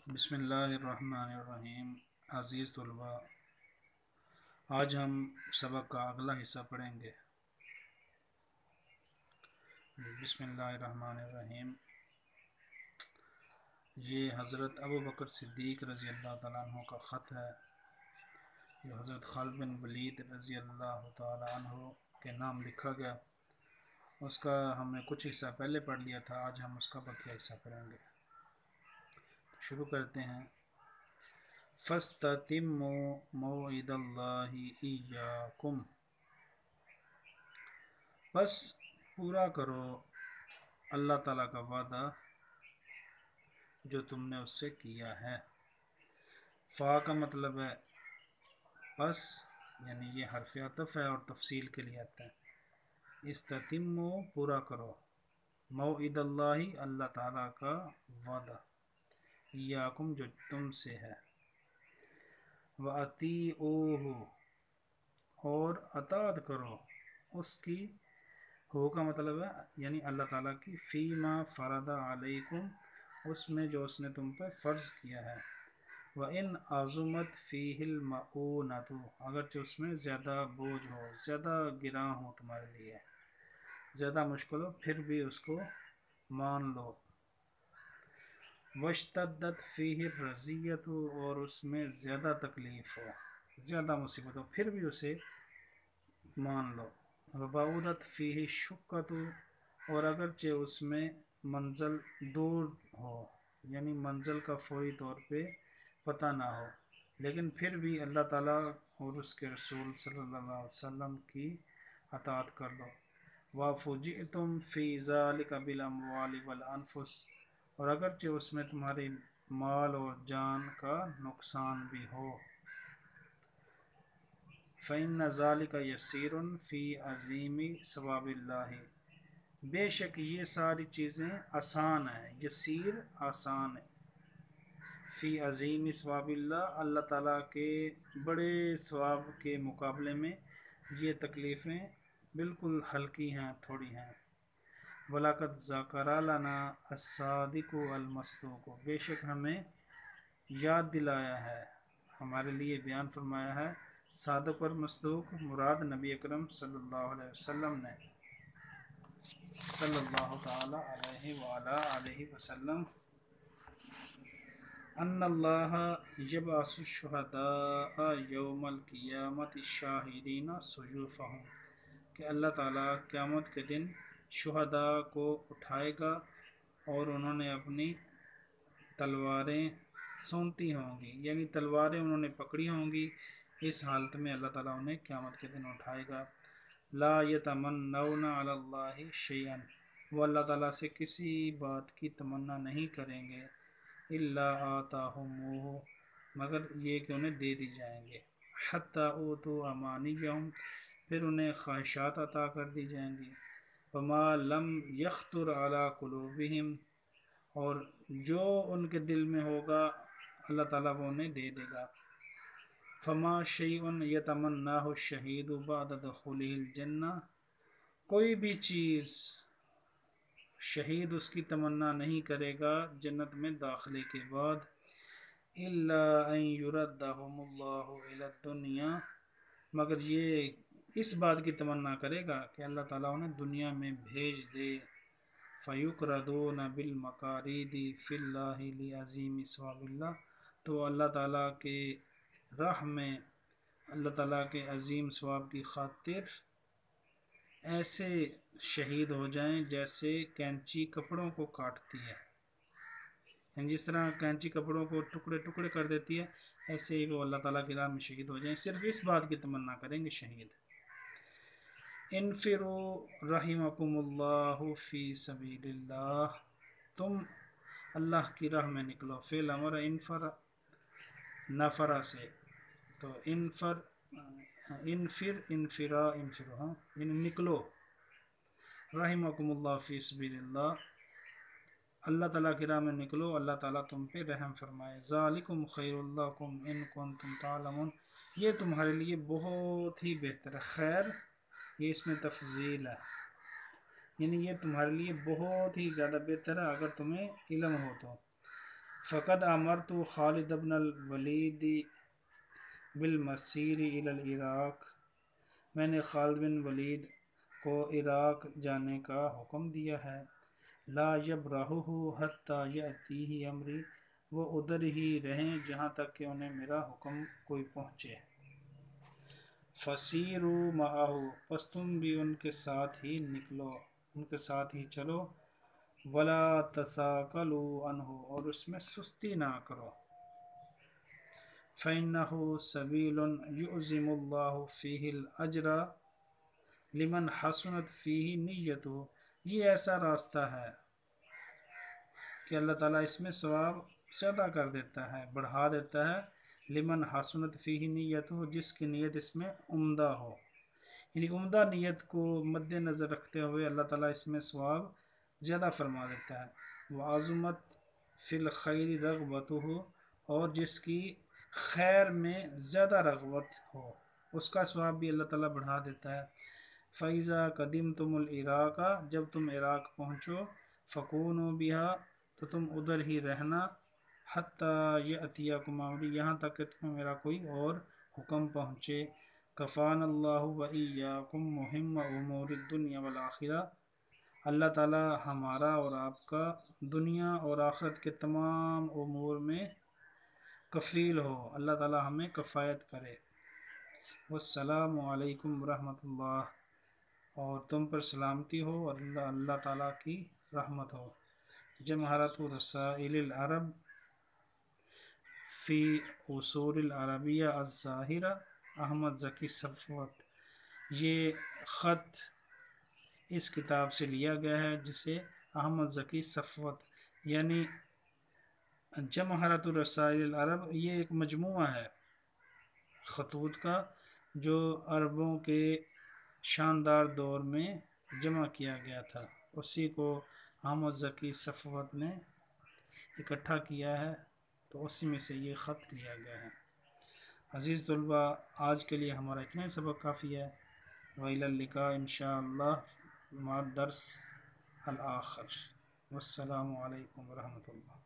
بسم اللہ الرحمن الرحیم۔ عزیز طلباء، آج ہم سبق کا اگلا حصہ پڑھیں گے۔ بسم اللہ الرحمن الرحیم۔ یہ حضرت ابو بکر صدیق رضی اللہ تعالیٰ عنہ کا خط ہے جو حضرت خالد بن ولید رضی اللہ تعالیٰ عنہ کے نام لکھا گیا۔ اس کا ہم نے کچھ حصہ پہلے پڑھ لیا تھا، آج ہم اس کا بقیہ حصہ پڑھیں گے۔ شروع کرتے ہیں۔ فَاسْتَتِمُّوا مَوْعِدَ اللَّهِ إِيَّاكُمْ، بس پورا کرو اللہ تعالیٰ کا وعدہ جو تم نے اس سے کیا ہے۔ فا کا مطلب ہے بس، یعنی یہ حرف عطف ہے اور تفصیل کے لیے آتا ہے۔ استتموا پورا کرو، موعد اللہ اللہ تعالیٰ کا وعدہ، ایاکم جو تم سے ہے، وَأَطِیعُوهُ اور اطاعت کرو اس کی۔ ہو کا مطلب ہے یعنی اللہ تعالیٰ کی، فیما فرض علیکم اس میں جو اس نے تم پر فرض کیا ہے، وَإِنْ عَظُمَتْ فِيهِ الْمَؤُونَةُ اگرچہ اس میں زیادہ بوجھ ہو، زیادہ گراں ہو تمہارے لیے، زیادہ مشکل ہو، پھر بھی اس کو مان لو۔ وَاشْتَدَّتْ فِيهِ الرَّزِیَّةُ اور اس میں زیادہ تکلیف ہو، زیادہ مصیبت ہو، پھر بھی اسے مان لو۔ وَبَعُدَتْ فِيهِ الشُّقَّةُ اور اگرچہ اس میں منزل دور ہو، یعنی منزل کا فوری طور پہ پتہ نہ ہو، لیکن پھر بھی اللہ تعالیٰ اور اس کے رسول صلی اللہ علیہ وسلم کی اطاعت کر لو۔ وَفُجِئْتُمْ فِي ذَلِكَ بِالْأَمْوَالِ وَالْأَنفُسِ اور اگرچہ اس میں تمہارے مال اور جان کا نقصان بھی ہو۔ فَإِنَّ ذَلِكَ يَسِيرٌ فِي عَظِيمِ ثواب اللہ بے شک یہ ساری چیزیں آسان ہیں، یسیر آسان ہے، فی عظیم ثواب اللہ اللہ تعالیٰ کے بڑے ثواب کے مقابلے میں یہ تکلیفیں بالکل ہلکی ہیں، تھوڑی ہیں۔ وَلَقَدْ ذَكَرَ لَنَا الصَّادِقُ الْمَصْدُوقُ بے شک ہمیں یاد دلایا ہے، ہمارے لیے بیان فرمایا ہے صادق اور مصدوق مراد نبی اکرم صلی اللہ علیہ وسلم نے، صلی اللہ تعالی علیہ وآلہ آلہ وسلم، ان اللہ یبعث الشہداء یوم القیامت شاہدین صحیفہم کہ اللہ تعالیٰ قیامت کے دن شہداء کو اٹھائے گا اور انہوں نے اپنی تلواریں سونتی ہوں گی، یعنی تلواریں انہوں نے پکڑی ہوں گی، اس حالت میں اللہ تعالیٰ انہیں قیامت کے دن اٹھائے گا۔ لا یتمنون علی اللہ شیئا وہ اللہ تعالیٰ سے کسی بات کی تمنا نہیں کریں گے، الا آتاہموہ مگر یہ کہ انہیں دے دی جائیں گے، حتی اوتوا امانیہم پھر انہیں خواہشات عطا کر دی جائیں گی، وما لم یخطر علی قلوبہم اور جو ان کے دل میں ہوگا اللہ تعالیٰ وہ انہیں دے دے گا۔ فما شیء یتمناہ الشہید بعد دخولہ الجنہ کوئی بھی چیز شہید اس کی تمنا نہیں کرے گا جنت میں داخلے کے بعد، الا ان یردہم اللہ الی الدنیا مگر یہ اس بات کی تمنا کرے گا کہ اللہ تعالیٰ انہیں دنیا میں بھیج دے، فَيُقْرَضُونَ بِالْمَقَارِيدِ فِي اللَّهِ لِعَظِيمِ ثواب اللہ تو اللہ تعالیٰ کے راہ میں اللہ تعالیٰ کے عظیم ثواب کی خاطر ایسے شہید ہو جائیں جیسے کینچی کپڑوں کو کاٹتی ہے، یعنی جس طرح کینچی کپڑوں کو ٹکڑے ٹکڑے کر دیتی ہے، ایسے ہی وہ اللہ تعالیٰ کی راہ میں شہید ہو جائیں، صرف اس بات کی تمنا کریں گے شہید۔ انفروا رحمکم اللہ فی سبیل اللہ تم اللہ کی راہ میں نکلو، فعل امر انفر نفرا سے، تو انفر انفرا انفرو ہاں یعنی نکلو، رحمکم اللہ فی سبیل اللہ اللہ تعالیٰ کی راہ میں نکلو، اللہ تعالیٰ تم پہ رحم فرمائے۔ ذالکم خیر لکم ان کنتم تعلمون یہ تمہارے لیے بہت ہی بہتر ہے، خیر یہ اس میں تفضیل ہے، یعنی یہ تمہارے لیے بہت ہی زیادہ بہتر ہے اگر تمہیں علم ہو تو۔ فقد امرت خالد بن الولید بالمسیر الی العراق، میں نے خالد بن ولید کو عراق جانے کا حکم دیا ہے، لا یبرحہ حتی یأتیہ امری، وہ ادھر ہی رہیں جہاں تک کہ انہیں میرا حکم کوئی پہنچے، فسیروا معہ، پس تم بھی ان کے ساتھ ہی نکلو، ان کے ساتھ ہی چلو، ولا تثاقلوا عنہ، اور اس میں سستی نہ کرو، فإنہ سبیل یعظم اللہ فیہ الأجر لمن حسنت فیہ نیتہ، یہ ایسا راستہ ہے کہ اللہ تعالیٰ اس میں ثواب زیادہ کر دیتا ہے، بڑھا دیتا ہے، لمن حسنت فیہ نیتہ، جس کی نیت اس میں عمدہ ہو، یعنی عمدہ نیت کو مد نظر رکھتے ہوئے اللہ تعالیٰ اس میں ثواب زیادہ فرما دیتا ہے، وعظمت فی الخیر رغبتہ، اور جس کی خیر میں زیادہ رغبت ہو اس کا ثواب بھی اللہ تعالیٰ بڑھا دیتا ہے، فَإِذَا قَدِمْتُمُ الْعِرَاقَ، جب تم عراق پہنچو، فَكُونُوا بِهَا، تو تم ادھر ہی رہنا، حَتَّى يَأْتِيَكُمْ أَمْرِي، یہاں تک کہ تمہیں میرا کوئی اور حکم پہنچے، کفان اللہ وإیاکم مہم امور الدنیا والآخرہ، اللہ تعالی ہمارا اور آپ کا دنیا اور آخرت کے تمام امور میں کفیل ہو، اللہ تعالی ہمیں کفایت کرے، والسلام علیکم ورحمۃ اللہ، اور تم پر سلامتی ہو اور اللہ تعالیٰ کی رحمت ہو۔ جمہرۃ رسائل العرب فی اصول العربیہ الظاہرہ، احمد ذکی صفوت، یہ خط اس کتاب سے لیا گیا ہے جسے احمد ذکی صفوت، یعنی جمہرۃ الرسائل العرب، یہ ایک مجموعہ ہے خطوط کا جو عربوں کے شاندار دور میں جمع کیا گیا تھا، اسی کو احمد ذکی صفوت نے اکٹھا کیا ہے، تو اسی میں سے یہ خط لیا گیا ہے۔ عزیز طلباء، آج کے لیے ہمارا اتنا ہی سبق کافی ہے، وإلی اللقاء انشاءاللہ مع الدرس الآخر، والسلام علیکم ورحمۃ اللہ۔